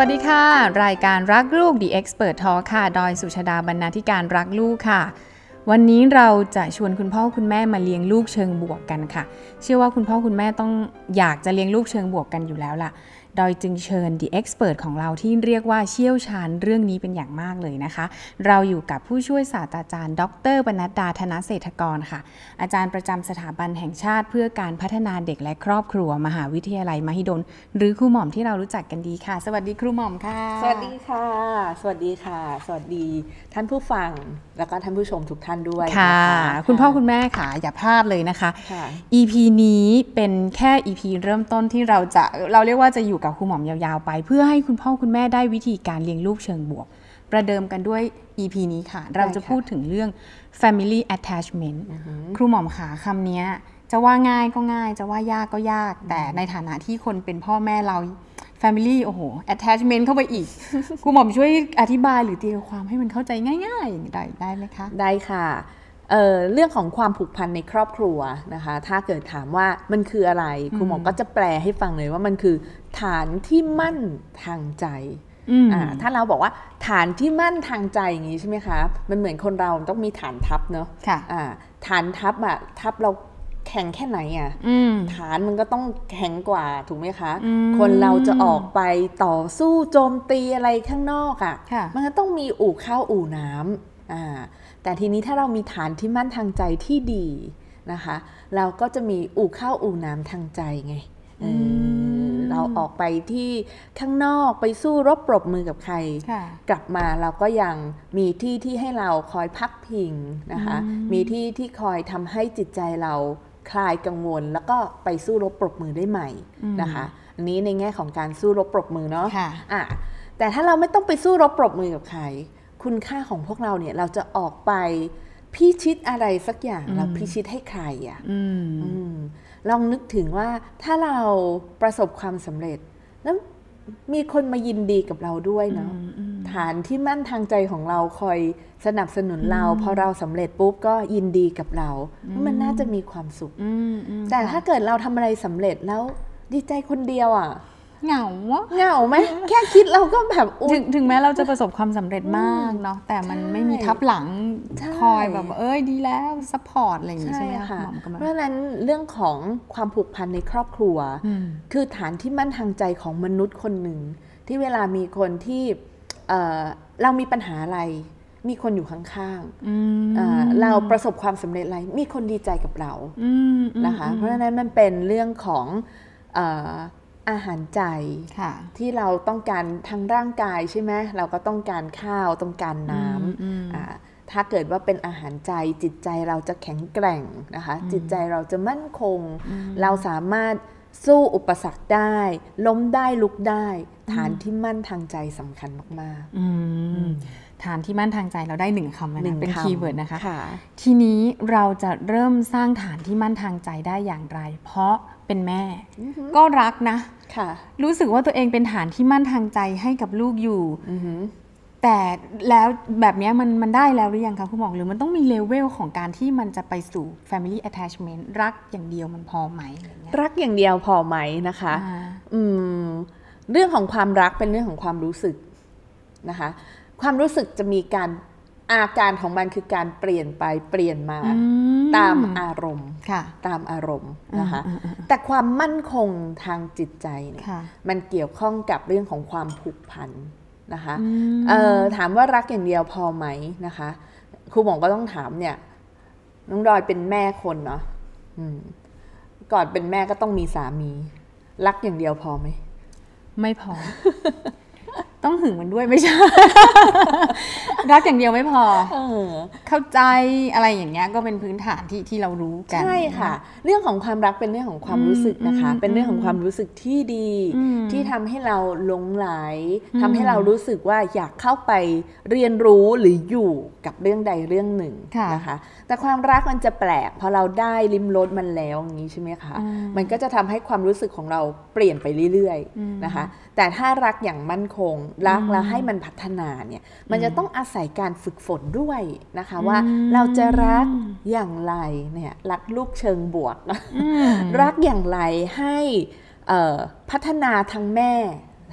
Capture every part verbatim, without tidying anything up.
วัสดีค่ะรายการรักลูก The Expert Talk ค่ะดอยสุชดาบรรณาธิการรักลูกค่ะวันนี้เราจะชวนคุณพ่อคุณแม่มาเลี้ยงลูกเชิงบวกกันค่ะเชื่อว่าคุณพ่อคุณแม่ต้องอยากจะเลี้ยงลูกเชิงบวกกันอยู่แล้วล่ะดอยจึงเชิญ The Expert ของเราที่เรียกว่าเชี่ยวชาญเรื่องนี้เป็นอย่างมากเลยนะคะเราอยู่กับผู้ช่วยศาสตราจารย์ดร.ปนัดดาธนเศรษฐกรค่ะอาจารย์ประจำสถาบันแห่งชาติเพื่อการพัฒนาเด็กและครอบครัวมหาวิทยาลัยมหิดลหรือครูหม่อมที่เรารู้จักกันดีค่ะสวัสดีครูหม่อมค่ะสวัสดีค่ะสวัสดีค่ะสวัสดีท่านผู้ฟังแล้วก็ท่านผู้ชมทุกท่านด้วยค่ะคุณพ่อคุณแม่ค่ะอย่าพลาดเลยนะคะ อี พี นี้เป็นแค่ อี พี เริ่มต้นที่เราจะเราเรียกว่าจะอยู่กับครูหม่อมยาวๆไปเพื่อให้คุณพ่อคุณแม่ได้วิธีการเลี้ยงลูกเชิงบวกประเดิมกันด้วย อี พี นี้ค่ะเราจะพูดถึงเรื่อง family attachment ครูหม่อมค่ะคำนี้จะว่าง่ายก็ง่ายจะว่ายากก็ยากแต่ในฐานะที่คนเป็นพ่อแม่เรา family โอ้โห attachment เข้าไปอีก ครูหม่อมช่วยอธิบายหรือตีความให้มันเข้าใจง่ายๆได้ได้ไหมคะได้ค่ะเอ่อเรื่องของความผูกพันในครอบครัวนะคะถ้าเกิดถามว่ามันคืออะไรครูหมอก็จะแปลให้ฟังเลยว่ามันคือฐานที่มั่นทางใจอ่าถ้าเราบอกว่าฐานที่มั่นทางใจอย่างนี้ใช่ไหมคะมันเหมือนคนเราต้องมีฐานทัพเนาะค่ะอ่าฐานทัพอะทัพเราแข็งแค่ไหนอ่ะฐานมันก็ต้องแข็งกว่าถูกไหมคะคนเราจะออกไปต่อสู้โจมตีอะไรข้างนอกอ่ะมันก็ต้องมีอู่ข้าวอู่น้ำอ่าแต่ทีนี้ถ้าเรามีฐานที่มั่นทางใจที่ดีนะคะเราก็จะมีอู่ข้าวอู่น้ำทางใจไงเราออกไปที่ข้างนอกไปสู้รบปรบมือกับใครกลับมาเราก็ยังมีที่ที่ให้เราคอยพักพิงนะคะมีที่ที่คอยทำให้จิตใจเราคลายกังวลแล้วก็ไปสู้รบปรบมือได้ใหม่นะคะอันนี้ในแง่ของการสู้รบปรบมือเนาะะแต่ถ้าเราไม่ต้องไปสู้รบปรบมือกับใครคุณค่าของพวกเราเนี่ยเราจะออกไปพิชิตอะไรสักอย่างเราพิชิตให้ใครอ่ะลองนึกถึงว่าถ้าเราประสบความสำเร็จแล้วมีคนมายินดีกับเราด้วยเนาะฐานที่มั่นทางใจของเราคอยสนับสนุนเราพอเราสำเร็จปุ๊บก็ยินดีกับเรามันน่าจะมีความสุขแต่ถ้าเกิดเราทำอะไรสำเร็จแล้วดีใจคนเดียวอ่ะเหงาวะเหงาไหมแค่คิดเราก็แบบถึงถึงแม้เราจะประสบความสำเร็จมากเนาะแต่มันไม่มีทับหลังคอยแบบเอ้ยดีแล้วซัพพอร์ตอะไรอย่างงี้ใช่ไหมคะเพราะฉะนั้นเรื่องของความผูกพันในครอบครัวคือฐานที่มั่นทางใจของมนุษย์คนหนึ่งที่เวลามีคนที่เอ่อเรามีปัญหาอะไรมีคนอยู่ข้างๆเราประสบความสำเร็จอะไรมีคนดีใจกับเรานะคะเพราะฉะนั้นมันเป็นเรื่องของเอ่ออาหารใจที่เราต้องการทางร่างกายใช่ไหมเราก็ต้องการข้าวต้องการน้ำถ้าเกิดว่าเป็นอาหารใจจิตใจเราจะแข็งแกร่งนะคะจิตใจเราจะมั่นคงเราสามารถสู้อุปสรรคได้ล้มได้ลุกได้ฐานที่มั่นทางใจสำคัญมากๆฐานที่มั่นทางใจเราได้หนึ่งคำนะเป็นคีย์เวิร์ดนะคะค่ะทีนี้เราจะเริ่มสร้างฐานที่มั่นทางใจได้อย่างไรเพราะเป็นแม่ก็รักนะรู้สึกว่าตัวเองเป็นฐานที่มั่นทางใจให้กับลูกอยู่แต่แล้วแบบนี้มันมันได้แล้วหรือยังคะคุณหมอหรือมันต้องมีเลเวลของการที่มันจะไปสู่ family attachment รักอย่างเดียวมันพอไหมรักอย่างเดียวพอไหมนะคะอืมเรื่องของความรักเป็นเรื่องของความรู้สึกนะคะความรู้สึกจะมีการอาการของมันคือการเปลี่ยนไปเปลี่ยนมาตามอารมณ์ตามอารมณ์นะคะแต่ความมั่นคงทางจิตใจเนี่ยมันเกี่ยวข้องกับเรื่องของความผูกพันนะคะเอ่อถามว่ารักอย่างเดียวพอไหมนะคะครูหมอก็ต้องถามเนี่ยน้องดอยเป็นแม่คนเนาะก่อนเป็นแม่ก็ต้องมีสามีรักอย่างเดียวพอไหมไม่พอ ต้องหึงมันด้วยไม่ใช่ รักอย่างเดียวไม่พอเข้าใจอะไรอย่างเงี้ยก็เป็นพื้นฐานที่ที่เรารู้กันใช่ค่ะเรื่องของความรักเป็นเรื่องของความรู้สึกนะคะเป็นเรื่องของความรู้สึกที่ดีที่ทำให้เราหลงไหลทำให้เรารู้สึกว่าอยากเข้าไปเรียนรู้หรืออยู่กับเรื่องใดเรื่องหนึ่งนะคะแต่ความรักมันจะแปลกพอเราได้ลิ้มรสมันแล้วอย่างนี้ใช่ไหมคะมันก็จะทำให้ความรู้สึกของเราเปลี่ยนไปเรื่อยๆนะคะแต่ถ้ารักอย่างมั่นคงรักแล้วให้มันพัฒนาเนี่ยมันจะต้องอาศัยการฝึกฝนด้วยนะคะว่าเราจะรักอย่างไรเนี่ยรักลูกเชิงบวกรักอย่างไรให้พัฒนาทั้งแม่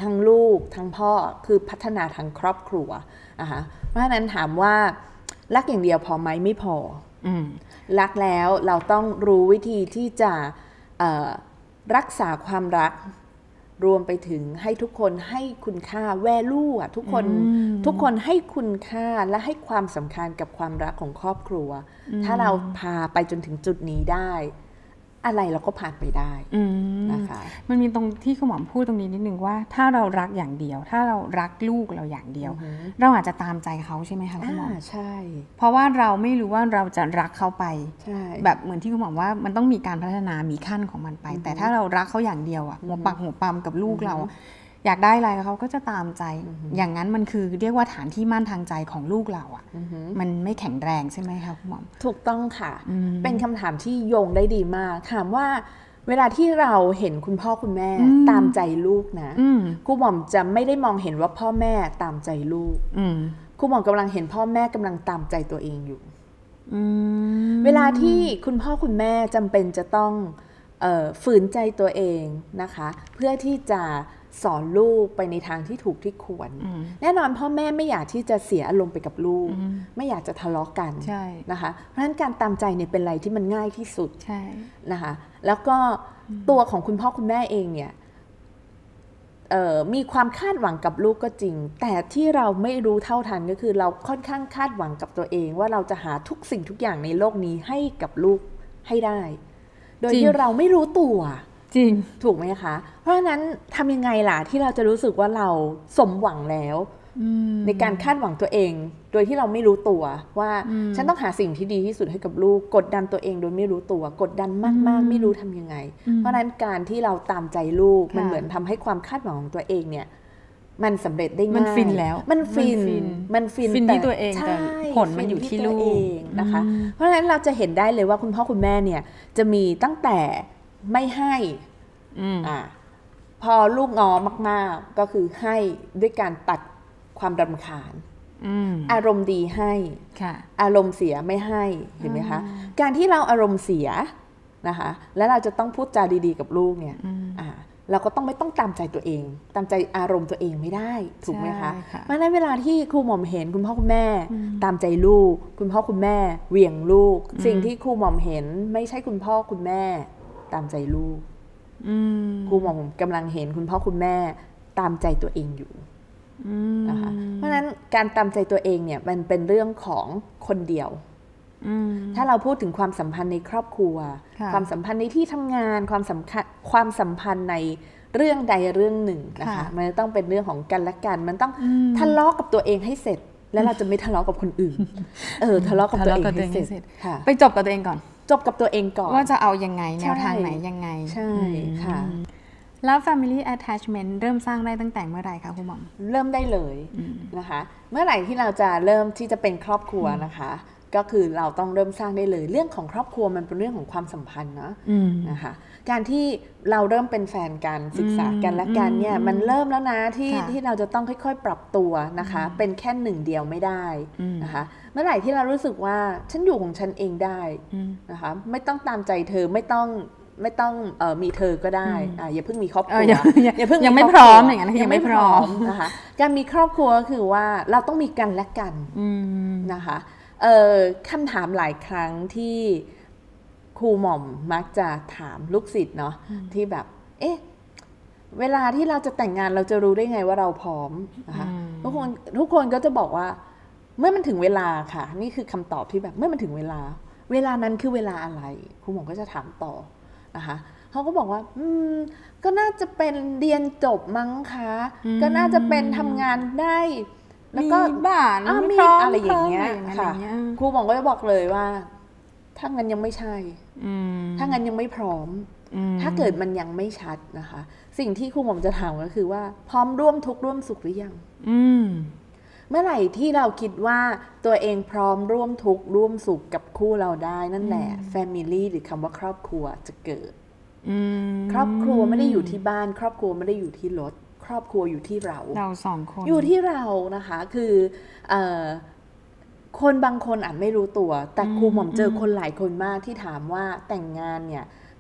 ทั้งลูกทั้งพ่อคือพัฒนาทั้งครอบครัวนะคะเพราะฉะนั้นถามว่ารักอย่างเดียวพอไหมไม่พอรักแล้วเราต้องรู้วิธีที่จะรักษาความรักรวมไปถึงให้ทุกคนให้คุณค่าแวลูอ่ะทุกคนทุกคนให้คุณค่าและให้ความสำคัญกับความรักของครอบครัวถ้าเราพาไปจนถึงจุดนี้ได้อะไรเราก็ผ่านไปได้นะคะมันมีตรงที่คุณหมอพูดตรงนี้นิดนึงว่าถ้าเรารักอย่างเดียวถ้าเรารักลูกเราอย่างเดียวเราอาจจะตามใจเขาใช่ไหมคะคุณหมอใช่เพราะว่าเราไม่รู้ว่าเราจะรักเขาไปใช่แบบเหมือนที่คุณหมอว่ามันต้องมีการพัฒนามีขั้นของมันไปแต่ถ้าเรารักเขาอย่างเดียวอ่ะหัวปักหัวปั๊มกับลูกเราอยากได้อะไรเขาก็จะตามใจอย่างนั้นมันคือเรียกว่าฐานที่มั่นทางใจของลูกเราอ่ะมันไม่แข็งแรงใช่ไหมคะคุณหมอถูกต้องค่ะเป็นคำถามที่โยงได้ดีมากถามว่าเวลาที่เราเห็นคุณพ่อคุณแม่ตามใจลูกนะครูหม่อมจะไม่ได้มองเห็นว่าพ่อแม่ตามใจลูกครูหม่อมกำลังเห็นพ่อแม่กำลังตามใจตัวเองอยู่เวลาที่คุณพ่อคุณแม่จำเป็นจะต้องเอ่อฝืนใจตัวเองนะคะเพื่อที่จะสอนลูกไปในทางที่ถูกที่ควรแน่นอนพ่อแม่ไม่อยากที่จะเสียอารมณ์ไปกับลูกไม่อยากจะทะเลาะกันนะคะเพราะฉะนั้นการตามใจเนี่ยเป็นอะไรที่มันง่ายที่สุดนะคะแล้วก็ตัวของคุณพ่อคุณแม่เองเนี่ยมีความคาดหวังกับลูกก็จริงแต่ที่เราไม่รู้เท่าทันก็คือเราค่อนข้างคาดหวังกับตัวเองว่าเราจะหาทุกสิ่งทุกอย่างในโลกนี้ให้กับลูกให้ได้โดยที่เราไม่รู้ตัวจริงถูกไหมคะเพราะฉะนั้นทำยังไงล่ะที่เราจะรู้สึกว่าเราสมหวังแล้วในการคาดหวังตัวเองโดยที่เราไม่รู้ตัวว่าฉันต้องหาสิ่งที่ดีที่สุดให้กับลูกกดดันตัวเองโดยไม่รู้ตัวกดดันมากๆไม่รู้ทำยังไงเพราะฉะนั้นการที่เราตามใจลูกมันเหมือนทำให้ความคาดหวังของตัวเองเนี่ยมันสำเร็จได้ง่ายมันฟินแล้วมันฟินมันฟินฟินที่ตัวเองแต่ผลมันอยู่ที่ลูกนะคะเพราะฉะนั้นเราจะเห็นได้เลยว่าคุณพ่อคุณแม่เนี่ยจะมีตั้งแต่ไม่ให้อ่าพอลูกงอมากๆก็คือให้ด้วยการตัดความรำคาญอารมณ์ดีให้อารมณ์เสียไม่ให้เห็นไหมคะการที่เราอารมณ์เสียนะคะแล้วเราจะต้องพูดจาดีๆกับลูกเนี่ยอ่าเราก็ต้องไม่ต้องตามใจตัวเองตามใจอารมณ์ตัวเองไม่ได้ถูกไหมคะเพราะฉะนั้นเวลาที่ครูหม่อมเห็นคุณพ่อคุณแม่ตามใจลูกคุณพ่อคุณแม่เหวี่ยงลูกสิ่งที่ครูหม่อมเห็นไม่ใช่คุณพ่อคุณแม่ตามใจลูกครูหม่อมกำลังเห็นคุณพ่อคุณแม่ตามใจตัวเองอยู่นะคะเพราะฉะนั้นการตามใจตัวเองเนี่ยมันเป็นเรื่องของคนเดียวถ้าเราพูดถึงความสัมพันธ์ในครอบครัวความสัมพันธ์ในที่ทำงานความสัมพันธ์ความสัมพันธ์ในเรื่องใดเรื่องหนึ่งนะคะมันต้องเป็นเรื่องของกันและกันมันต้องทะเลาะกับตัวเองให้เสร็จแล้วเราจะไม่ทะเลาะกับคนอื่นเออทะเลาะกับตัวเองให้เสร็จไปจบกับตัวเองก่อนจบกับตัวเองก่อนว่าจะเอายังไงแนวทางไหนยังไงใช่ค่ะแล้ว family attachment เริ่มสร้างได้ตั้งแต่เมื่อไหร่คะคุณหมอเริ่มได้เลยนะคะเมื่อไหร่ที่เราจะเริ่มที่จะเป็นครอบครัวนะคะก็คือเราต้องเริ่มสร้างได้เลยเรื่องของครอบครัวมันเป็นเรื่องของความสัมพันธ์นะนะคะการที่เราเริ่มเป็นแฟนกันศึกษากันและกันเนี่ยมันเริ่มแล้วนะที่ที่เราจะต้องค่อยๆปรับตัวนะคะเป็นแค่หนึ่งเดียวไม่ได้นะคะเมื่อไหร่ที่เรารู้สึกว่าฉันอยู่ของฉันเองได้นะคะไม่ต้องตามใจเธอไม่ต้องไม่ต้องเอ่อมีเธอก็ได้อ่าอย่าเพิ่งมีครอบครัวอย่าเพิ่งยังไม่พร้อมอย่างนั้นยังไม่พร้อมนะคะการมีครอบครัวก็คือว่าเราต้องมีกันและกันนะคะเอ่อคำถามหลายครั้งที่ครูหม่อมมักจะถามลูกศิษย์เนาะที่แบบเอ๊ะเวลาที่เราจะแต่งงานเราจะรู้ได้ไงว่าเราพร้อมนะคะทุกคนทุกคนก็จะบอกว่าเมื่อมันถึงเวลาค่ะนี่คือคำตอบที่แบบเมื่อมันถึงเวลาเวลานั้นคือเวลาอะไรครูหม่อมก็จะถามต่อนะคะเขาก็บอกว่าอืมก็น่าจะเป็นเรียนจบมั้งคะก็น่าจะเป็นทำงานได้แล้วก็บ้านมีอะไรอย่างเงี้ยค่ะครูหม่อมก็จะบอกเลยว่าถ้างั้นยังไม่ใช่ถ้างั้นยังไม่พร้อมถ้าเกิดมันยังไม่ชัดนะคะสิ่งที่ครูหม่อมจะถามก็คือว่าพร้อมร่วมทุกข์ร่วมสุขหรือยังเมื่อไหร่ที่เราคิดว่าตัวเองพร้อมร่วมทุกข์ร่วมสุขกับคู่เราได้นั่นแหละ family หรือคำว่าครอบครัวจะเกิดครอบครัวไม่ได้อยู่ที่บ้านครอบครัวไม่ได้อยู่ที่รถครอบครัวอยู่ที่เราเราสองคนอยู่ที่เรานะคะคือเอ่อคนบางคนอาจไม่รู้ตัวแต่ครูหม่อมเจอคนหลายคนมากที่ถามว่าแต่งงานเนี่ย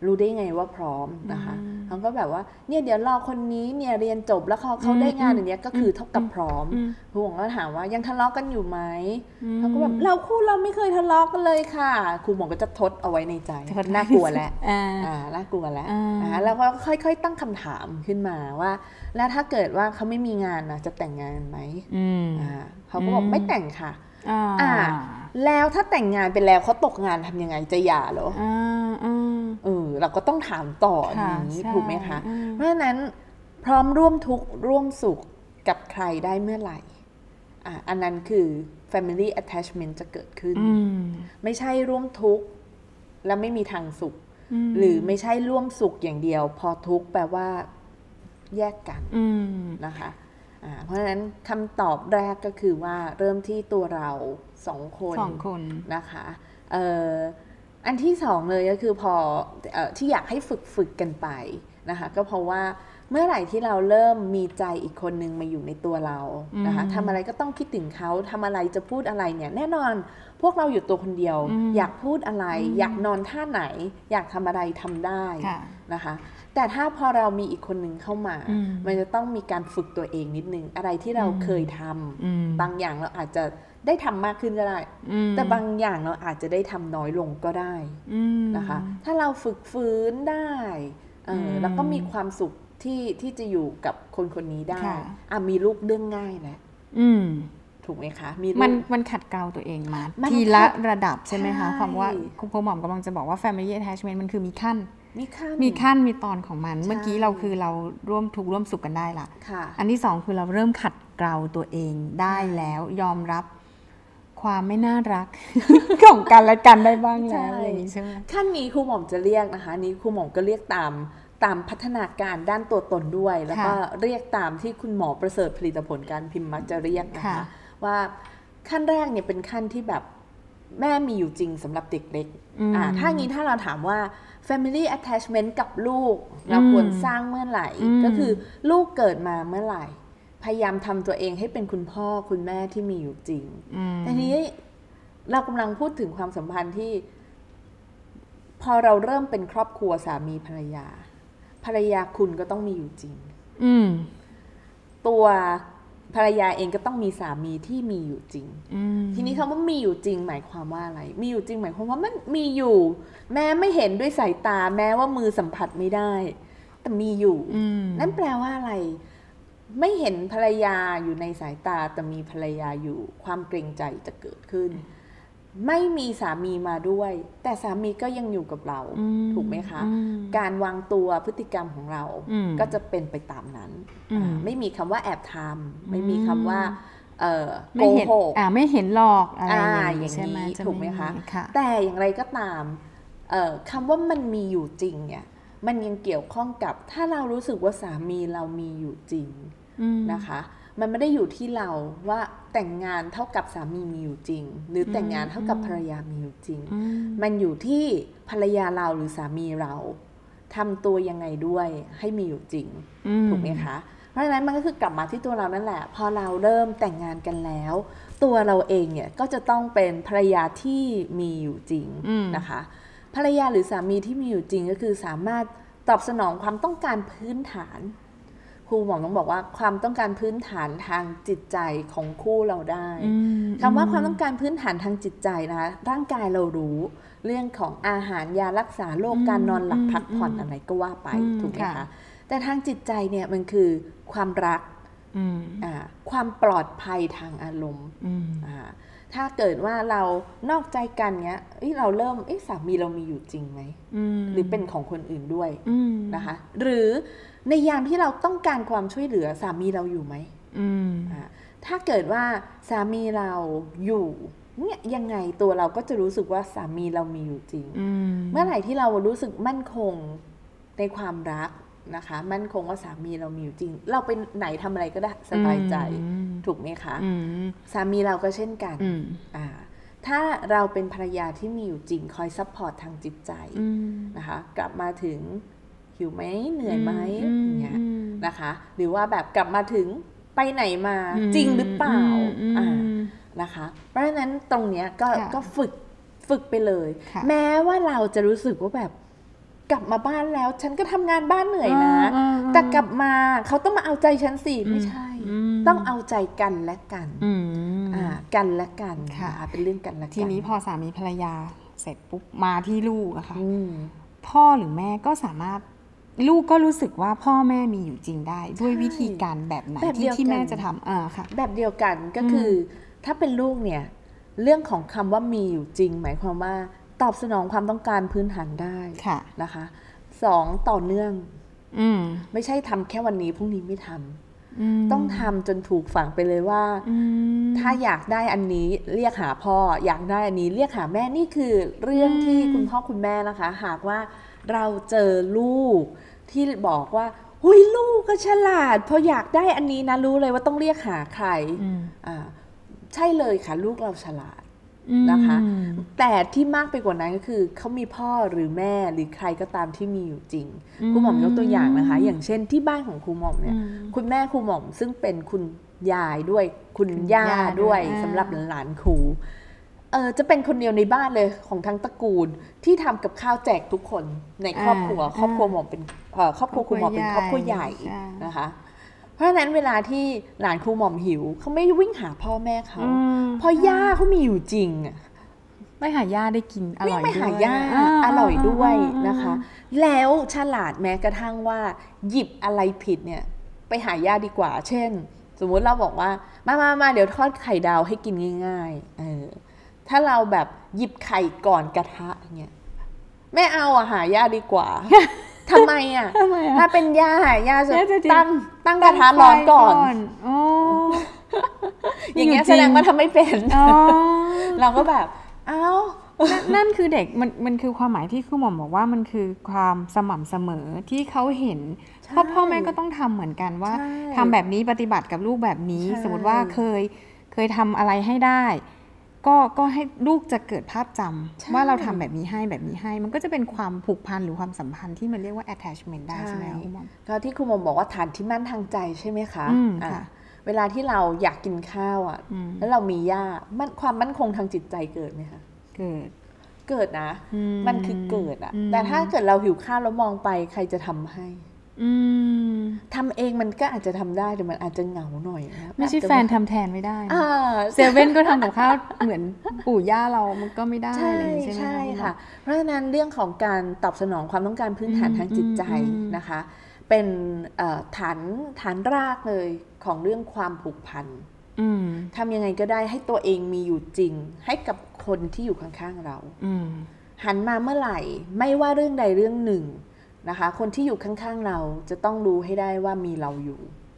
รู้ได้ไงว่าพร้อมนะคะเขาก็แบบว่าเนี่ยเดี๋ยวรอคนนี้เนี่ยเรียนจบแล้วเขาเขาได้งานอย่างเงี้ยก็คือเท่ากับพร้อมครูหมอก็ถามว่ายังทะเลาะกันอยู่ไหมเขาก็แบบเราคู่เราไม่เคยทะเลาะกันเลยค่ะครูหมอก็จะทดเอาไว้ในใจน่ากลัวแล้วอ่าน่ากลัวแล้วอ่าแล้วก็ค่อยๆตั้งคำถามขึ้นมาว่าแล้วถ้าเกิดว่าเขาไม่มีงานนะจะแต่งงานไหมอ่าเขาก็บอกไม่แต่งค่ะอ่าแล้วถ้าแต่งงานไปแล้วเขาตกงานทำยังไงจะหย่าเหรอเออเราก็ต้องถามต่อนี้ถูกไหมคะเพราะฉะนั้นพร้อมร่วมทุกข์ร่วมสุขกับใครได้เมื่อไหร่อ่ะอันนั้นคือ family attachment จะเกิดขึ้นไม่ใช่ร่วมทุกข์แล้วไม่มีทางสุขหรือไม่ใช่ร่วมสุขอย่างเดียวพอทุกข์แปลว่าแยกกันนะคะเพราะฉะนั้นคำตอบแรกก็คือว่าเริ่มที่ตัวเราสองคนสองคนนะคะเอ่ออันที่สองเลยก็คือพอเอ่อที่อยากให้ฝึกฝึกกันไปนะคะก็เพราะว่าเมื่อไหร่ที่เราเริ่มมีใจอีกคนนึงมาอยู่ในตัวเรานะคะทำอะไรก็ต้องคิดถึงเขาทำอะไรจะพูดอะไรเนี่ยแน่นอนพวกเราอยู่ตัวคนเดียวอยากพูดอะไรอยากนอนท่าไหนอยากทำอะไรทำได้นะคะแต่ถ้าพอเรามีอีกคนหนึ่งเข้ามามันจะต้องมีการฝึกตัวเองนิดนึงอะไรที่เราเคยทำบางอย่างเราอาจจะได้ทำมากขึ้นก็ได้แต่บางอย่างเราอาจจะได้ทำน้อยลงก็ได้นะคะถ้าเราฝึกฟื้นได้แล้วก็มีความสุขที่ที่จะอยู่กับคนคนนี้ได้อ่ะมีลูกเรื่องง่ายแล้วถูกไหมคะมีมันมันขัดเกลาตัวเองมาทีละระดับใช่ไหมคะความว่าคุณพ่อหมอมกำลังจะบอกว่า family attachment มันคือมีขั้นมีขั้นมีขั้นมีตอนของมันเมื่อกี้เราคือเราร่วมทุกข์ร่วมสุขกันได้ละอันที่สองคือเราเริ่มขัดเกลาตัวเองได้แล้วยอมรับความไม่น่ารัก ของกันและกันได้บ้างแล้วอะไรอย่างนี้ใช่ไหมขั้นนี้ครูหม่อมจะเรียกนะคะนี้ครูหม่อมก็เรียกตามตามพัฒนาการด้านตัวตนด้วยแล้วก็เรียกตามที่คุณหมอประเสริฐผลิตผลการพิมพ์มักจะเรียกนะคะว่าขั้นแรกเนี่ยเป็นขั้นที่แบบแม่มีอยู่จริงสำหรับเด็กเล็กอ่าถ้างี้ถ้าเราถามว่า family attachment กับลูกเราควรสร้างเมื่อไหร่ก็คือลูกเกิดมาเมื่อไหร่พยายามทำตัวเองให้เป็นคุณพ่อคุณแม่ที่มีอยู่จริงแต่ทีนี้เรากำลังพูดถึงความสัมพันธ์ที่พอเราเริ่มเป็นครอบครัวสามีภรรยาภรรยาคุณก็ต้องมีอยู่จริงตัวภรรยาเองก็ต้องมีสามีที่มีอยู่จริงทีนี้คำว่ามีอยู่จริงหมายความว่าอะไรมีอยู่จริงหมายความว่ามันมีอยู่แม้ไม่เห็นด้วยสายตาแม้ว่ามือสัมผัสไม่ได้แต่มีอยู่นั่นแปลว่าอะไรไม่เห็นภรรยาอยู่ในสายตาแต่มีภรรยาอยู่ความเกรงใจจะเกิดขึ้นไม่มีสามีมาด้วยแต่สามีก็ยังอยู่กับเราถูกไหมคะการวางตัวพฤติกรรมของเราก็จะเป็นไปตามนั้นไม่มีคำว่าแอบทำไม่มีคำว่าโกหกไม่เห็นหลอกอะไรอย่างนี้ถูกไหมคะแต่อย่างไรก็ตามคำว่ามันมีอยู่จริงเนี่ยมันยังเกี่ยวข้องกับถ้าเรารู้สึกว่าสามีเรามีอยู่จริงนะคะมันไม่ได้อยู่ที่เราว่าแต่งงานเท่ากับสามีมีอยู่จริงหรือแต่งงานเท่ากับภรรยามีอยู่จริงมันอยู่ที่ภรรยาเราหรือสามีเราทำตัวยังไงด้วยให้มีอยู่จริงถูกไหมคะเพราะฉะนั้นมันก็คือกลับมาที่ตัวเรานั่นแหละพอเราเริ่มแต่งงานกันแล้วตัวเราเองเนี่ยก็จะต้องเป็นภรรยาที่มีอยู่จริงนะคะภรรยาหรือสามีที่มีอยู่จริงก็คือสามารถตอบสนองความต้องการพื้นฐานครูหมอต้องบอกว่าความต้องการพื้นฐานทางจิตใจของคู่เราได้คำว่าความต้องการพื้นฐานทางจิตใจนะคะร่างกายเรารู้เรื่องของอาหารยารักษาโรคการนอนหลับพักผ่อนอะไรก็ว่าไปถูกไหมคะแต่ทางจิตใจเนี่ยมันคือความรักความปลอดภัยทางอารมณ์ถ้าเกิดว่าเรานอกใจกันเนี้ยเราเริ่มสามีเรามีอยู่จริงไหมหรือเป็นของคนอื่นด้วยนะคะหรือในยามที่เราต้องการความช่วยเหลือสามีเราอยู่ไหมถ้าเกิดว่าสามีเราอยู่เนี่ยยังไงตัวเราก็จะรู้สึกว่าสามีเรามีอยู่จริงเมื่อไหร่ที่เรารู้สึกมั่นคงในความรักนะคะมั่นคงว่าสามีเรามีอยู่จริงเราไปไหนทำอะไรก็ได้สบายใจถูกไหมคะสามีเราก็เช่นกันถ้าเราเป็นภรรยาที่มีอยู่จริงคอยซัพพอร์ตทางจิตใจนะคะกลับมาถึงหิวไหมเหนื่อยไหมอย่างเงี้ยนะคะหรือว่าแบบกลับมาถึงไปไหนมาจริงหรือเปล่านะคะเพราะฉะนั้นตรงเนี้ยก็ก็ฝึกฝึกไปเลยแม้ว่าเราจะรู้สึกว่าแบบกลับมาบ้านแล้วฉันก็ทำงานบ้านเหนื่อยนะแต่กลับมาเขาต้องมาเอาใจฉันสิไม่ใช่ต้องเอาใจกันและกันอ่ากันและกันค่ะเป็นเรื่องกันและกันทีนี้พอสามีภรรยาเสร็จปุ๊บมาที่ลูกอะค่ะพ่อหรือแม่ก็สามารถลูกก็รู้สึกว่าพ่อแม่มีอยู่จริงได้ด้วยวิธีการแบบไหนที่ที่แม่จะทำอ่าค่ะแบบเดียวกันก็คือถ้าเป็นลูกเนี่ยเรื่องของคำว่ามีอยู่จริงหมายความว่าตอบสนองความต้องการพื้นฐานได้นะคะสองต่อเนื่องอมไม่ใช่ทำแค่วันนี้พรุ่งนี้ไม่ทำต้องทำจนถูกฝังไปเลยว่าถ้าอยากได้อันนี้เรียกหาพ่ออยากได้อันนี้เรียกหาแม่นี่คือเรื่องที่คุณพ่อคุณแม่นะคะหากว่าเราเจอลูกที่บอกว่าหุยลูกก็ฉลาดพออยากได้อันนี้นะรู้เลยว่าต้องเรียกหาใครอ่าใช่เลยค่ะลูกเราฉลาดนะคะแต่ที่มากไปกว่านั้นก็คือเขามีพ่อหรือแม่หรือใครก็ตามที่มีอยู่จริงครูหม่อมยกตัวอย่างนะคะอย่างเช่นที่บ้านของครูหม่อมเนี่ยคุณแม่ครูหม่อมซึ่งเป็นคุณยายด้วยคุณย่าด้วยสำหรับหลานครูเออจะเป็นคนเดียวในบ้านเลยของทั้งตระกูลที่ทำกับข้าวแจกทุกคนในครอบครัวครอบครัวหม่อมเป็นครอบครัวครูหม่อมเป็นครอบครัวใหญ่นะคะเพราะฉะนั้นเวลาที่หลานครูหม่อมหิวเขาไม่วิ่งหาพ่อแม่เขาเพราะย่าเขามีอยู่จริงอ่ะไม่หาย่าได้กินอร่อยด้วยไม่หาย่าอร่อยด้วยนะคะแล้วฉลาดแม้กระทั่งว่าหยิบอะไรผิดเนี่ยไปหาย่าดีกว่าเช่นสมมุติเราบอกว่ามามามาเดี๋ยวทอดไข่ดาวให้กินง่ายๆเออถ้าเราแบบหยิบไข่ก่อนกระทะเนี่ยไม่เอาอะหาย่าดีกว่าทำไมอ่ะถ้าเป็นย่าย่าจะตั้งตั้งกระทะร้อนก่อนอย่างเงี้ยแสดงว่าทำไม่เป็นเราก็แบบเอ้านั่นคือเด็กมันมันคือความหมายที่ครูหม่อมบอกว่ามันคือความสม่ำเสมอที่เขาเห็นพ่อพ่อแม่ก็ต้องทำเหมือนกันว่าทำแบบนี้ปฏิบัติกับลูกแบบนี้สมมติว่าเคยเคยทำอะไรให้ได้ก็ก็ให้ลูกจะเกิดภาพจำว่าเราทำแบบนี้ให้แบบนี้ให้มันก็จะเป็นความผูกพันหรือความสัมพันธ์ที่มันเรียกว่า attachment ได้ใช่ไหมครูหม่อมก็ที่ครูหม่อมบอกว่าฐานที่มั่นทางใจใช่ไหมคะเวลาที่เราอยากกินข้าวอ่ะแล้วเรามีย่ามันความมั่นคงทางจิตใจเกิดไหมคะเกิดเกิดนะมันคือเกิดอ่ะแต่ถ้าเกิดเราหิวข้าวแล้วมองไปใครจะทำให้ทำเองมันก็อาจจะทำได้แต่มันอาจจะเหงาหน่อยนะไม่ใช่แฟนทำแทนไม่ได้เซเว่นก็ทำกับข้าวเหมือนปู่ย่าเรามันก็ไม่ได้เลยใช่ไหมใช่ค่ะเพราะฉะนั้นเรื่องของการตอบสนองความต้องการพื้นฐานทางจิตใจนะคะเป็นฐานฐานรากเลยของเรื่องความผูกพันทำยังไงก็ได้ให้ตัวเองมีอยู่จริงให้กับคนที่อยู่ข้างๆเราหันมาเมื่อไหร่ไม่ว่าเรื่องใดเรื่องหนึ่งนะคะคนที่อยู่ข้างๆเราจะต้องรู้ให้ได้ว่ามีเราอยู่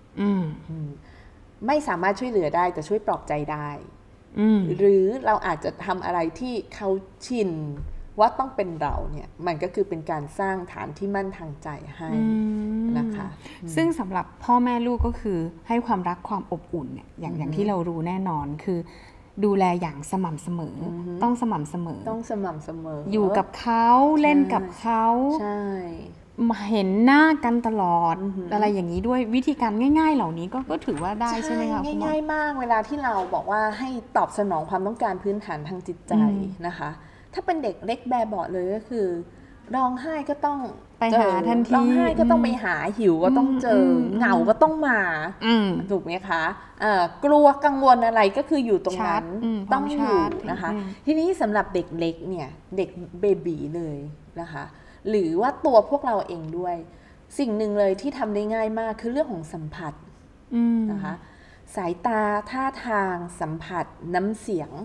ไม่สามารถช่วยเหลือได้แต่ช่วยปลอบใจได้หรือเราอาจจะทำอะไรที่เขาชินว่าต้องเป็นเราเนี่ยมันก็คือเป็นการสร้างฐานที่มั่นทางใจให้นะคะซึ่งสำหรับพ่อแม่ลูกก็คือให้ความรักความอบอุ่นเนี่ยอย่างอย่างที่เรารู้แน่นอนคือดูแลอย่างสม่ำเสมอต้องสม่ำเสมอต้องสม่ำเสมออยู่กับเขาเล่นกับเขาใช่เห็นหน้ากันตลอดอะไรอย่างนี้ด้วยวิธีการง่ายๆเหล่านี้ก็ก็ถือว่าได้ใช่ไหมคะง่ายๆมากเวลาที่เราบอกว่าให้ตอบสนองความต้องการพื้นฐานทางจิตใจนะคะถ้าเป็นเด็กเล็กแบบเบาะเลยก็คือร้องไห้ก็ต้องไปหาทันทีร้องไห้ก็ต้องไปหาหิวก็ต้องเจอเหงาก็ต้องมาถูกไหมคะกลัวกังวลอะไรก็คืออยู่ตรงนั้นต้องอยู่นะคะทีนี้สำหรับเด็กเล็กเนี่ยเด็กเบบีเลยนะคะหรือว่าตัวพวกเราเองด้วยสิ่งหนึ่งเลยที่ทำได้ง่ายมากคือเรื่องของสัมผัสนะคะสายตาท่าทางสัมผัสน้ำเสียง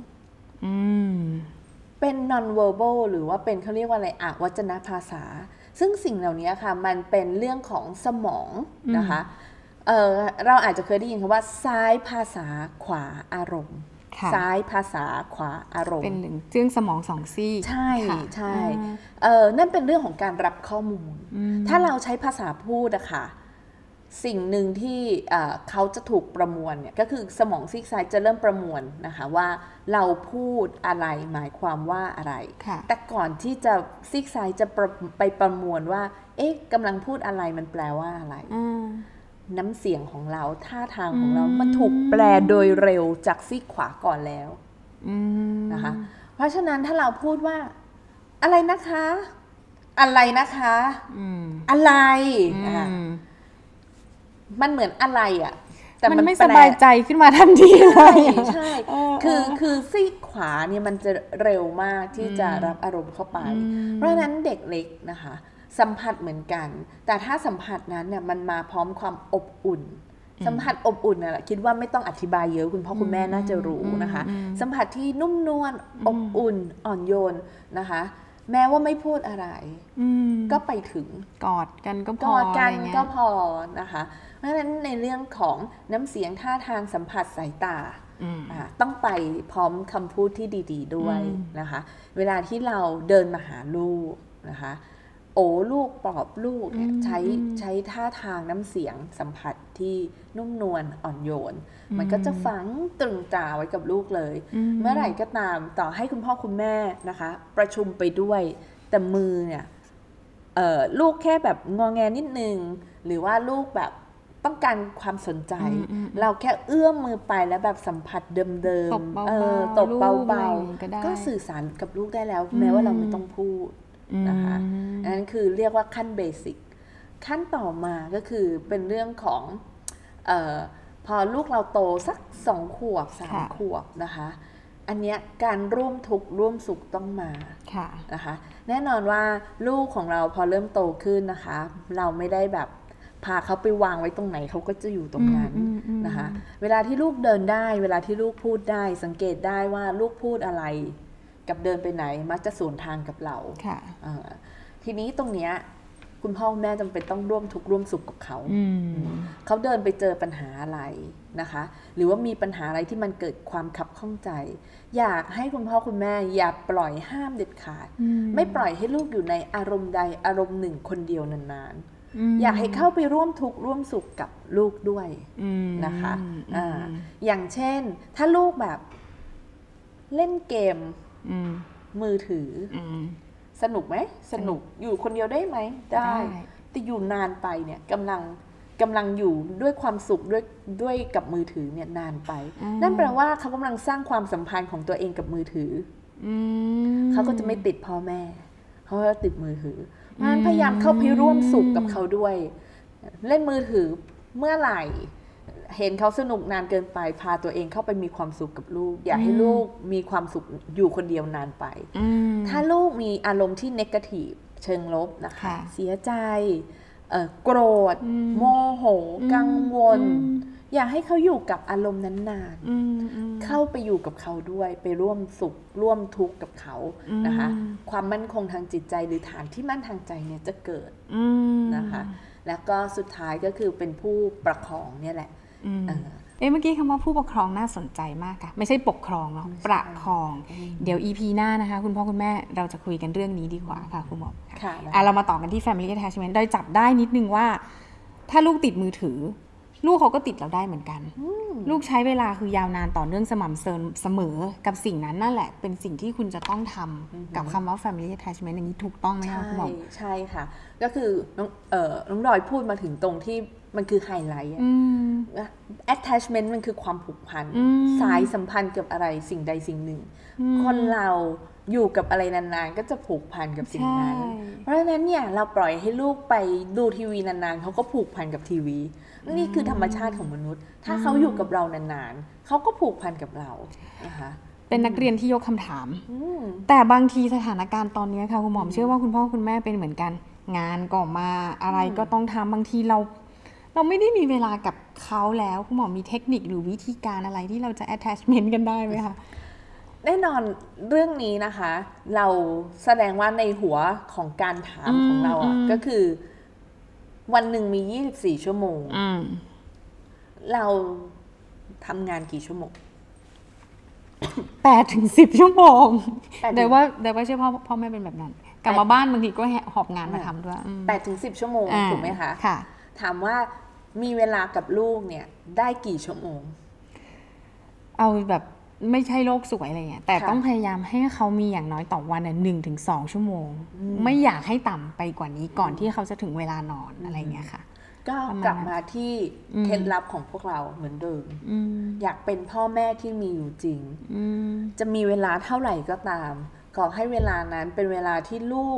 เป็น non verbal หรือว่าเป็นเขาเรียกว่าอะไรอวจนภาษาซึ่งสิ่งเหล่านี้ค่ะมันเป็นเรื่องของสมองนะคะ เ, เราอาจจะเคยได้ยินคำว่าซ้ายภาษาขวาอารมณ์ซ้ายภาษาขวาอารมณ์เป็นหนึ่งเรื่องสมองสองซี่ใช่ใช่นั่นเป็นเรื่องของการรับข้อมูลถ้าเราใช้ภาษาพูดอะค่ะสิ่งหนึ่งที่เขาจะถูกประมวลเนี่ยก็คือสมองซีกซ้ายจะเริ่มประมวลนะคะว่าเราพูดอะไรหมายความว่าอะไรแต่ก่อนที่จะซีกซ้ายจะไปประมวลว่าเอ๊ะกำลังพูดอะไรมันแปลว่าอะไรน้ำเสียงของเราท่าทางของเรามันถูกแปลโดยเร็วจากซีกขวาก่อนแล้วนะคะเพราะฉะนั้นถ้าเราพูดว่าอะไรนะคะอะไรนะคะอะไรมันเหมือนอะไรอ่ะแต่มันไม่สบายใจขึ้นมาทันทีเลยใช่คือคือซีกขวาเนี่ยมันจะเร็วมากที่จะรับอารมณ์เข้าไปเพราะฉะนั้นเด็กเล็กนะคะสัมผัสเหมือนกันแต่ถ้าสัมผัสนั้นเนี่ยมันมาพร้อมความอบอุ่นสัมผัสอบอุ่นน่ะคิดว่าไม่ต้องอธิบายเยอะคุณพ่อคุณแม่น่าจะรู้นะคะสัมผัสที่นุ่มนวลอบอุ่นอ่อนโยนนะคะแม้ว่าไม่พูดอะไรก็ไปถึงกอดกันก็พอกอดกันก็พอนะคะเพราะฉะนั้นในเรื่องของน้ำเสียงท่าทางสัมผัสสายตาต้องไปพร้อมคำพูดที่ดีๆด้วยนะคะเวลาที่เราเดินมาหาลูกนะคะโอ้ลูกปลอบลูกเนี่ยใช้ใช้ท่าทางน้ำเสียงสัมผัสที่นุ่มนวลอ่อนโยนมันก็จะฝังตรึงตราไว้กับลูกเลยเมื่อไหร่ก็ตามต่อให้คุณพ่อคุณแม่นะคะประชุมไปด้วยแต่มือเนี่ยลูกแค่แบบงอแงนิดนึงหรือว่าลูกแบบต้องการความสนใจเราแค่เอื้อมมือไปแล้วแบบสัมผัสเดิมๆตบเบาๆก็สื่อสารกับลูกได้แล้วแม้ว่าเราไม่ต้องพูดนะคะอันนั้นคือเรียกว่าขั้นเบสิกขั้นต่อมาก็คือเป็นเรื่องของเอ่อพอลูกเราโตสักสองขวบสามขวบนะคะอันเนี้ยการร่วมทุกข์ร่วมสุขต้องมานะคะแน่นอนว่าลูกของเราพอเริ่มโตขึ้นนะคะเราไม่ได้แบบพาเขาไปวางไว้ตรงไหนเขาก็จะอยู่ตรงนั้นนะคะเวลาที่ลูกเดินได้เวลาที่ลูกพูดได้สังเกตได้ว่าลูกพูดอะไรกับเดินไปไหนมักจะสวนทางกับเราทีนี้ตรงเนี้ยคุณพ่อแม่จำเป็นต้องร่วมทุกข์ร่วมสุขกับเขาเขาเดินไปเจอปัญหาอะไรนะคะหรือว่ามีปัญหาอะไรที่มันเกิดความขับข้องใจอยากให้คุณพ่อคุณแม่อย่าปล่อยห้ามเด็ดขาดไม่ปล่อยให้ลูกอยู่ในอารมณ์ใดอารมณ์หนึ่งคนเดียวนานๆอยากให้เข้าไปร่วมทุกข์ร่วมสุขกับลูกด้วยนะคะอ่าอย่างเช่นถ้าลูกแบบเล่นเกมมือถือสนุกไหมสนุกอยู่คนเดียวได้ไหมได้แต่อยู่นานไปเนี่ยกำลังกำลังอยู่ด้วยความสุขด้วยด้วยกับมือถือเนี่ยนานไปนั่นแปลว่าเขากำลังสร้างความสัมพันธ์ของตัวเองกับมือถือเขาก็จะไม่ติดพ่อแม่เขาจะติดมือถือเพราะฉะนั้นพยายามเข้าไปร่วมสุขกับเขาด้วยเล่นมือถือเมื่อไหร่เห็นเขาสนุกนานเกินไปพาตัวเองเข้าไปมีความสุขกับลูกอย่าให้ลูกมีความสุขอยู่คนเดียวนานไปถ้าลูกมีอารมณ์ที่เนกาทีฟเชิงลบนะคะเสียใจโกรธโมโหกังวลอย่าให้เขาอยู่กับอารมณ์นั้นนานเข้าไปอยู่กับเขาด้วยไปร่วมสุขร่วมทุกข์กับเขานะคะความมั่นคงทางจิตใจหรือฐานที่มั่นทางใจเนี่ยจะเกิดนะคะแล้วก็สุดท้ายก็คือเป็นผู้ประคองเนี่ยแหละเอ๊ะเมื่อกี้คำว่าผู้ปกครองน่าสนใจมากค่ะไม่ใช่ปกครองเนาะประคองเดี๋ยว อี พี หน้านะคะคุณพ่อคุณแม่เราจะคุยกันเรื่องนี้ดีกว่าค่ะคุณหมอค่ะอ่ะเรามาต่อกันที่ Family Attachment โดยจับได้นิดนึงว่าถ้าลูกติดมือถือลูกเขาก็ติดเราได้เหมือนกันลูกใช้เวลาคือยาวนานต่อเนื่องสม่ำเสมอกับสิ่งนั้นนั่นแหละเป็นสิ่งที่คุณจะต้องทำกับคำว่า Family Attachment อย่างนี้ถูกต้องไหมคะคุณหมอใช่ค่ะก็คือน้องเอ่อน้องดอยพูดมาถึงตรงที่มันคือไฮไลท์ attachment มันคือความผูกพันสายสัมพันธ์กับอะไรสิ่งใดสิ่งหนึ่งคนเราอยู่กับอะไรนานๆก็จะผูกพันกับสิ่งนั้นเพราะฉะนั้นเนี่ยเราปล่อยให้ลูกไปดูทีวีนานๆเขาก็ผูกพันกับทีวีนี่คือธรรมชาติของมนุษย์ถ้าเขาอยู่กับเรานานๆเขาก็ผูกพันกับเรานะคะเป็นนักเรียนที่ยกคำถามแต่บางทีสถานการณ์ตอนนี้ค่ะคุณหมอเชื่อว่าคุณพ่อคุณแม่เป็นเหมือนกันงานก็มาอะไรก็ต้องทำบางทีเราเราไม่ได้มีเวลากับเขาแล้วคุณหมอมีเทคนิคหรือวิธีการอะไรที่เราจะ attachment กันได้ไหมคะแน่นอนเรื่องนี้นะคะเราแสดงว่าในหัวของการถามของเราอ่ะก็คือวันหนึ่งมียี่สิบสี่ชั่วโมงเราทำงานกี่ชั่วโมงแปดถึงสิบชั่วโมงแต่ว่าแต่ว่าเชื่อพ่อพ่อแม่เป็นแบบนั้นกลับมาบ้านบางทีก็หอบงานมาทำด้วยแปดถึงสิบชั่วโมงถูกไหมคะค่ะถามว่ามีเวลากับลูกเนี่ยได้กี่ชั่วโมงเอาแบบไม่ใช่โลกสวยอะไรเงี้ยแต่ต้องพยายามให้เขามีอย่างน้อยต่อวันหนึ่งถึงสองชั่วโมงไม่อยากให้ต่ำไปกว่านี้ก่อนที่เขาจะถึงเวลานอนอะไรเงี้ยค่ะก็กลับมาที่เคล็ดลับของพวกเราเหมือนเดิมอยากเป็นพ่อแม่ที่มีอยู่จริงจะมีเวลาเท่าไหร่ก็ตามขอให้เวลานั้นเป็นเวลาที่ลูก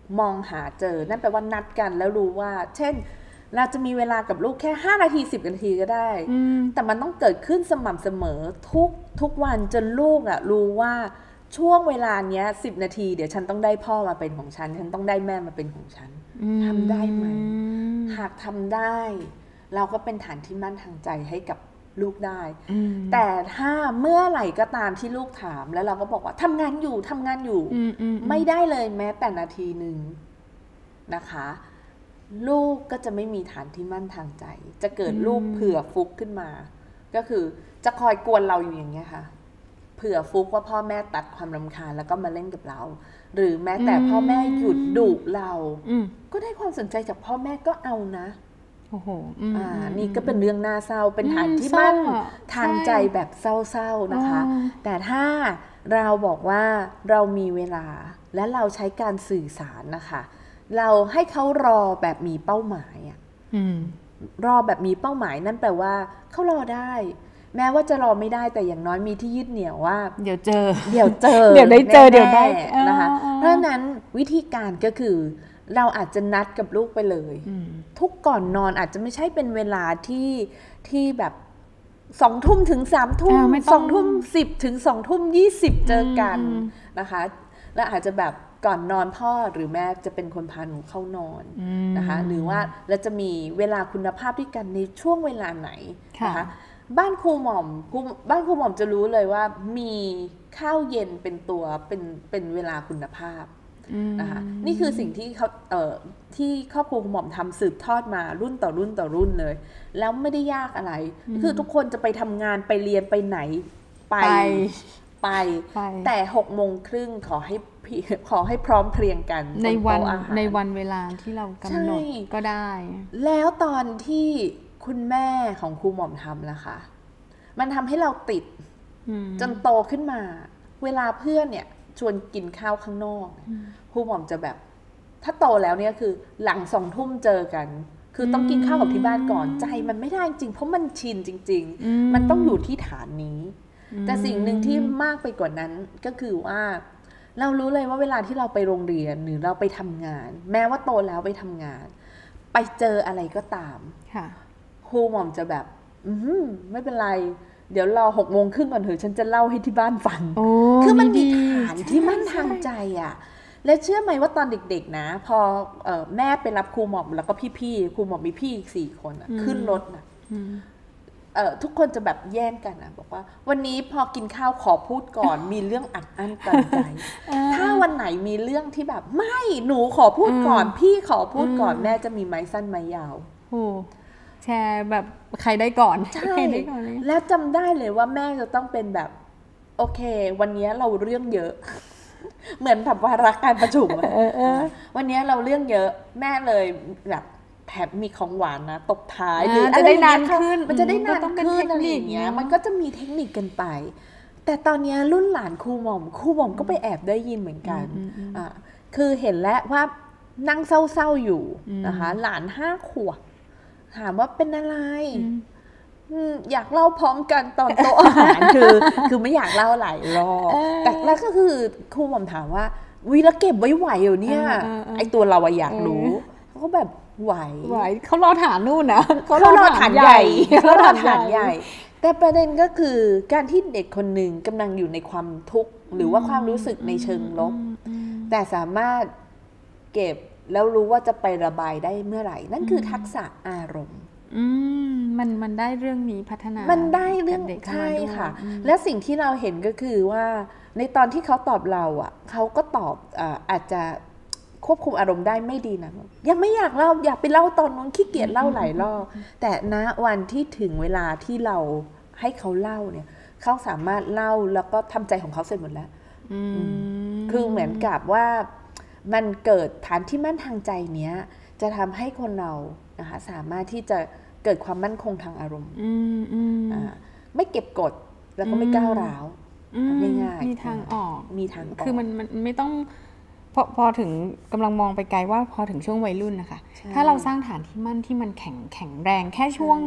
มองหาเจอนั่นแปลว่านัดกันแล้วรู้ว่าเช่นเราจะมีเวลากับลูกแค่ห้านาทีสิบนาทีก็ได้แต่มันต้องเกิดขึ้นสม่ำเสมอทุกทุกวันจนลูกอ่ะรู้ว่าช่วงเวลาเนี้ยสิบนาทีเดี๋ยวฉันต้องได้พ่อมาเป็นของฉันฉันต้องได้แม่มาเป็นของฉันทำได้ไหมหากทำได้เราก็เป็นฐานที่มั่นทางใจให้กับลูกได้แต่ถ้าเมื่อไหร่ก็ตามที่ลูกถามแล้วเราก็บอกว่าทำงานอยู่ทำงานอยู่ไม่ได้เลยแม้แต่นาทีหนึ่งนะคะลูกก็จะไม่มีฐานที่มั่นทางใจจะเกิดลูกเผื่อฟุกขึ้นมาก็คือจะคอยกวนเราอยู่อย่างเงี้ยค่ะเผื่อฟุกว่าพ่อแม่ตัดความรำคาญแล้วก็มาเล่นกับเราหรือแม้แต่พ่อแม่หยุดดุเราก็ได้ความสนใจจากพ่อแม่ก็เอานะโอ้โหอ่านี่ก็เป็นเรื่องน่าเศร้าเป็นฐานที่มั่นทางใจแบบเศร้าๆนะคะแต่ถ้าเราบอกว่าเรามีเวลาและเราใช้การสื่อสารนะคะเราให้เขารอแบบมีเป้าหมายอ่ะรอแบบมีเป้าหมายนั่นแปลว่าเขารอได้แม้ว่าจะรอไม่ได้แต่อย่างน้อยมีที่ยึดเหนี่ยวว่าเดี๋ยวเจอเดี๋ยวเจอเดี๋ยวได้เจอเดี๋ยวได้นะคะเพราะฉะนั้นวิธีการก็คือเราอาจจะนัดกับลูกไปเลยทุกก่อนนอนอาจจะไม่ใช่เป็นเวลาที่ที่แบบสองทุ่มถึงสามทุ่มสองทุ่มสิบถึงสองทุ่มยี่สิบเจอกันนะคะแล้วอาจจะแบบก่อนนอนพ่อหรือแม่จะเป็นคนพาหนูเข้านอนนะคะหรือว่าเราจะมีเวลาคุณภาพด้วยกันในช่วงเวลาไหนนะคะบ้านครูหม่อมบ้านครูหม่อมจะรู้เลยว่ามีข้าวเย็นเป็นตัวเป็นเป็นเวลาคุณภาพนะคะนี่คือสิ่งที่เขาเอ่อที่ครอบครัวครูหม่อมทำสืบทอดมารุ่นต่อรุ่นต่อรุ่นเลยแล้วไม่ได้ยากอะไรคือทุกคนจะไปทำงานไปเรียนไปไหนไปไปแต่หกโมงครึ่งขอให้ขอให้พร้อมเพรียงกันในวันในวันเวลาที่เรากำหนดก็ได้แล้วตอนที่คุณแม่ของครูหม่อมทำนะคะมันทำให้เราติดจนโตขึ้นมาเวลาเพื่อนเนี่ยชวนกินข้าวข้างนอกครูหม่อมจะแบบถ้าโตแล้วเนี่ยคือหลังสองทุ่มเจอกันคือต้องกินข้าวกับที่บ้านก่อนใจมันไม่ได้จริงเพราะมันชินจริงๆมันต้องอยู่ที่ฐานนี้แต่สิ่งหนึ่งที่มากไปกว่านั้นก็คือว่าเรารู้เลยว่าเวลาที่เราไปโรงเรียนหรือเราไปทำงานแม้ว่าโตแล้วไปทำงานไปเจออะไรก็ตามครูหม่อมจะแบบอืมไม่เป็นไรเดี๋ยวรอหกโมงครึ่งก่อนเถอะฉันจะเล่าให้ที่บ้านฟังคือมันมีฐานที่มั่นทางใจอ่ะและเชื่อไหมว่าตอนเด็กๆนะพอเอ่อแม่ไปรับครูหม่อมแล้วก็พี่ๆครูหม่อมมีพี่อีกสี่คนอ่ะขึ้นรถนะเอ่อทุกคนจะแบบแย่งกันนะบอกว่าวันนี้พอกินข้าวขอพูดก่อนมีเรื่องอัดอั้นตันใจถ้าวันไหนมีเรื่องที่แบบไม่หนูขอพูดก่อนพี่ขอพูดก่อนแม่จะมีไม้สั้นไม้ยาวแชร์แบบใครได้ก่อนใช่และจำได้เลยว่าแม่จะต้องเป็นแบบโอเควันนี้เราเรื่องเยอะเหมือนแบบว่ารักการประชุมวันนี้เราเรื่องเยอะแม่เลยแบบแถมมีของหวานนะตบท้ายหรือจะได้นานขึ้นมันจะได้นานขึ้นอะไรอย่างเงี้ยมันก็จะมีเทคนิคกันไปแต่ตอนนี้รุ่นหลานครูหม่อมครูหม่อมก็ไปแอบได้ยินเหมือนกันอ่าคือเห็นแล้วว่านั่งเศร้าๆอยู่นะคะหลานห้าขวบถามว่าเป็นอะไรอยากเล่าพร้อมกันตอนโต๊ะอาหารคือคือไม่อยากเล่าหลายรอบแต่แล้วก็คือครูหม่อมถามว่าวิแล้วเก็บไว้ไหวอยู่เนี่ยไอตัวเราอยากรู้เขาก็แบบไหวไหวเขารอฐานนู่นนะเขารอฐานใหญ่เขารอฐานใหญ่แต่ประเด็นก็คือการที่เด็กคนหนึ่งกำลังอยู่ในความทุกข์หรือว่าความรู้สึกในเชิงลบแต่สามารถเก็บแล้วรู้ว่าจะไประบายได้เมื่อไหร่นั่นคือทักษะอารมณ์อืมมันมันได้เรื่องนี้พัฒนามันได้เรื่องใช่ค่ะและสิ่งที่เราเห็นก็คือว่าในตอนที่เขาตอบเราอ่ะเขาก็ตอบอ่าอาจจะควบคุมอารมณ์ได้ไม่ดีนะยังไม่อยากเล่าอยากไปเล่าตอนนู้นขี้เกียจเล่าหลายรอบแต่ณวันที่ถึงเวลาที่เราให้เขาเล่าเนี่ยเขาสามารถเล่าแล้วก็ทำใจของเขาเสร็จหมดแล้วคือเหมือนกับว่ามันเกิดฐานที่มั่นทางใจเนี้ยจะทำให้คนเรานะคะสามารถที่จะเกิดความมั่นคงทางอารมณ์ไม่เก็บกดแล้วก็ไม่ก้าวร้าวง่ายๆมีทางออกมีทางออกคือมันมันไม่ต้องพอพอถึงกำลังมองไปไกลว่าพอถึงช่วงวัยรุ่นนะคะถ้าเราสร้างฐานที่มั่นที่มันแข็งแข็งแรงแค่ช่วง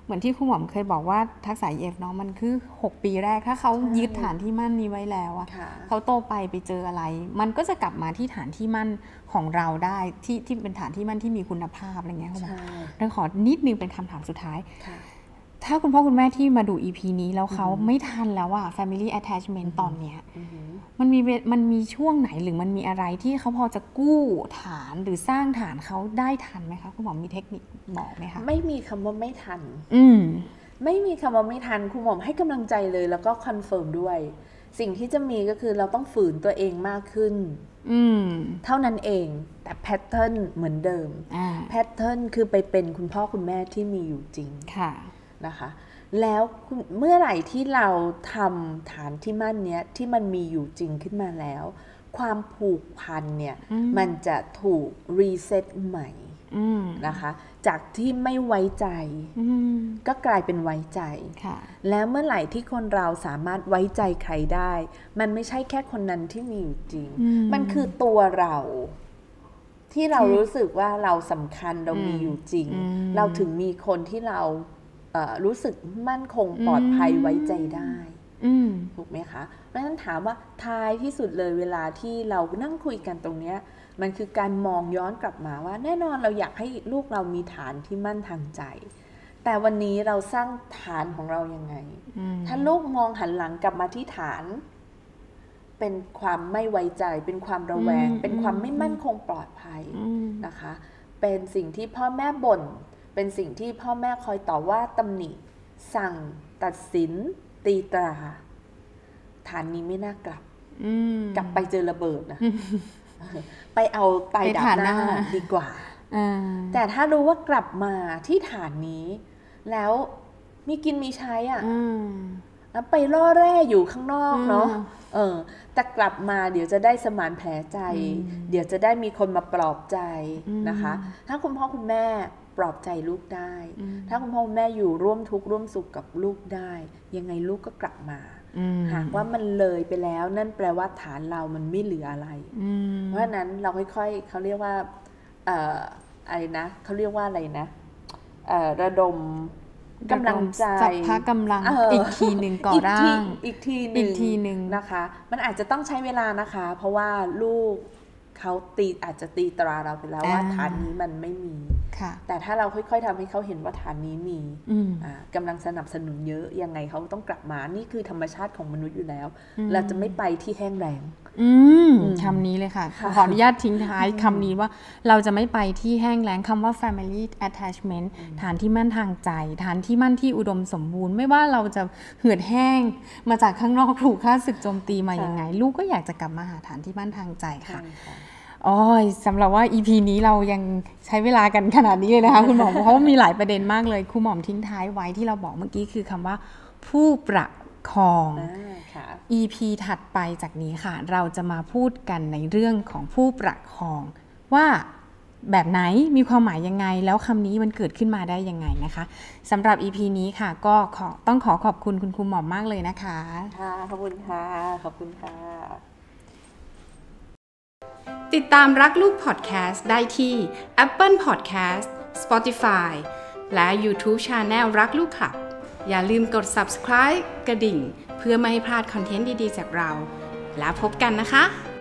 เหมือนที่ครูหมอมเคยบอกว่าทักษะ อี เอฟ เนาะมันคือหกปีแรกถ้าเขายึดฐานที่มั่นนี้ไว้แล้วอะเขาโตไปไปเจออะไรมันก็จะกลับมาที่ฐานที่มั่นของเราได้ที่ที่เป็นฐานที่มั่นที่มีคุณภาพอะไรเงี้ยครูหมอมดังขอนิดนึงเป็นคำถามสุดท้ายถ้าคุณพ่อคุณแม่ที่มาดู อี พี นี้แล้วเขาไม่ทันแล้วอะ family attachment ตอนเนี้ยมันมีมันมีช่วงไหนหรือมันมีอะไรที่เขาพอจะกู้ฐานหรือสร้างฐานเขาได้ทันไหมคะคุณหมอมีเทคนิคบอกไหมคะไม่มีคำว่าไม่ทันอืมไม่มีคำว่าไม่ทันคุณหมอให้กำลังใจเลยแล้วก็คอนเฟิร์มด้วยสิ่งที่จะมีก็คือเราต้องฝืนตัวเองมากขึ้นอืมเท่านั้นเองแต่แพทเทิร์นเหมือนเดิมแพทเทิร์นคือไปเป็นคุณพ่อคุณแม่ที่มีอยู่จริงค่ะนะคะแล้วเมื่อไหร่ที่เราทำฐานที่มั่นเนี้ยที่มันมีอยู่จริงขึ้นมาแล้วความผูกพันเนี่ยมันจะถูกรีเซ็ตใหม่นะคะจากที่ไม่ไว้ใจก็กลายเป็นไว้ใจแล้วเมื่อไหร่ที่คนเราสามารถไว้ใจใครได้มันไม่ใช่แค่คนนั้นที่มีอยู่จริงมันคือตัวเราที่เรารู้สึกว่าเราสำคัญเรามีอยู่จริงเราถึงมีคนที่เรารู้สึกมั่นคงปลอดภัยไว้ใจได้ถูกไหมคะเพราะฉะนั้นถามว่าท้ายที่สุดเลยเวลาที่เรานั่งคุยกันตรงนี้มันคือการมองย้อนกลับมาว่าแน่นอนเราอยากให้ลูกเรามีฐานที่มั่นทางใจแต่วันนี้เราสร้างฐานของเรายังไงถ้าลูกมองหันหลังกลับมาที่ฐานเป็นความไม่ไว้ใจเป็นความระแวงเป็นความไม่มั่นคงปลอดภัยนะคะเป็นสิ่งที่พ่อแม่บ่นเป็นสิ่งที่พ่อแม่คอยต่อว่าตำหนิสั่งตัดสินตีตราฐานนี้ไม่น่ากลับกลับไปเจอระเบิดนะไปเอาไตดับหน้าดีกว่าแต่ถ้ารู้ว่ากลับมาที่ฐานนี้แล้วมีกินมีใช้อ่ะแล้วไปล่อแร่อยู่ข้างนอกเนาะเออแต่กลับมาเดี๋ยวจะได้สมานแผลใจเดี๋ยวจะได้มีคนมาปลอบใจนะคะถ้าคุณพ่อคุณแม่ปลอบใจลูกได้ถ้าคุณพ่อคุณแม่อยู่ร่วมทุกข์ร่วมสุขกับลูกได้ยังไงลูกก็กลับมาหากว่ามันเลยไปแล้วนั่นแปลว่าฐานเรามันไม่เหลืออะไรเพราะฉะนั้นเราค่อยๆเขาเรียกว่าเอ่ออะไรนะเขาเรียกว่าอะไรนะเอ่อระดมกำลังใจสัพพะกำลังอีกทีหนึ่งก่อร่างอีกทีหนึ่งนะคะมันอาจจะต้องใช้เวลานะคะเพราะว่าลูกเขาตีอาจจะตีตราเราไปแล้วว่าฐานนี้มันไม่มีแต่ถ้าเราค่อยๆทำให้เขาเห็นว่าฐานนี้มีกำลังสนับสนุนเยอะยังไงเขาต้องกลับมานี่คือธรรมชาติของมนุษย์อยู่แล้วเราจะไม่ไปที่แห้งแล้งคำนี้เลยค่ะขออนุญาตทิ้งท้ายคำนี้ว่าเราจะไม่ไปที่แห้งแล้งคำว่า family attachment ฐานที่มั่นทางใจฐานที่มั่นที่อุดมสมบูรณ์ไม่ว่าเราจะเหือดแห้งมาจากข้างนอกถูกฆ่าศึกโจมตีมายังไงลูกก็อยากจะกลับมาหาฐานที่มั่นทางใจค่ะอ๋อสำหรับว่า อี พี นี้เรายังใช้เวลากันขนาดนี้เลยนะคะคุณหมอเพราะว่ามีหลายประเด็นมากเลยครูหมอมทิ้งท้ายไว้ที่เราบอกเมื่อกี้คือคำว่าผู้ประคอง อี พี ถัดไปจากนี้ค่ะเราจะมาพูดกันในเรื่องของผู้ประคองว่าแบบไหนมีความหมายยังไงแล้วคำนี้มันเกิดขึ้นมาได้ยังไงนะคะสำหรับ อี พี นี้ค่ะก็ขอต้องขอขอบคุณคุณครูหมอมมากเลยนะคะค่ะขอบคุณค่ะขอบคุณค่ะติดตามรักลูกพอดแคสต์ได้ที่ Apple Podcast Spotify และ YouTube Channel รักลูกค่ะอย่าลืมกด Subscribe กระดิ่งเพื่อไม่ให้พลาดคอนเทนต์ดีๆจากเราแล้วพบกันนะคะ